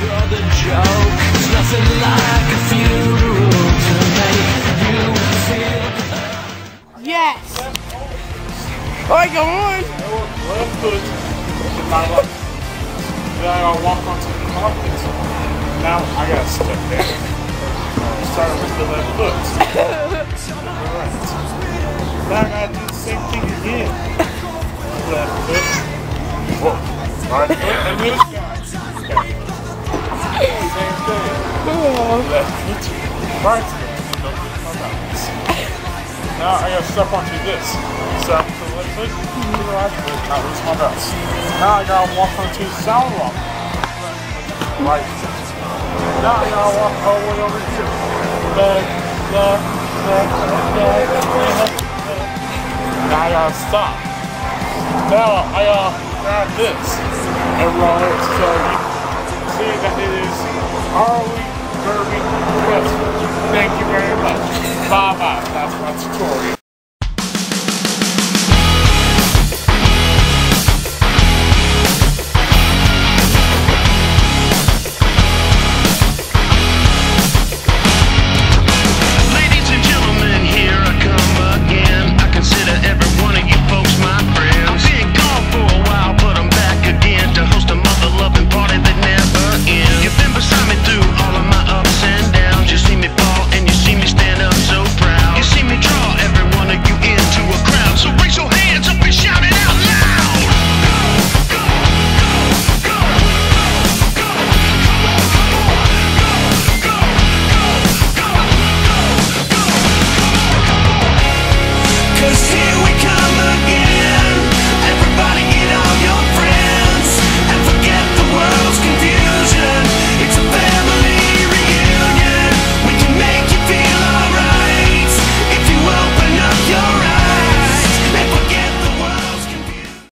You're the joke. There's nothing like a funeral to make you feel. Yes. Alright, go on. Left foot in my left. Then I gotta walk onto the carpet. Now I gotta step there. Start with the left foot. Alright. Now I gotta do the same thing again. Left foot. Whoa. Right foot and this guy. Okay. Same thing. Left foot. Right foot. Don't lose my balance. Now I gotta step onto this. Step to the left foot, to the right foot, not lose my balance. Now I gotta walk onto the sound rock. Right foot. Now I gotta walk all the way over here. Left. Now I gotta stop. Now I gotta grab this and roll it so you can see that it is Harley Derby Wrestling. Thank you very much. Bye bye. That's my tutorial.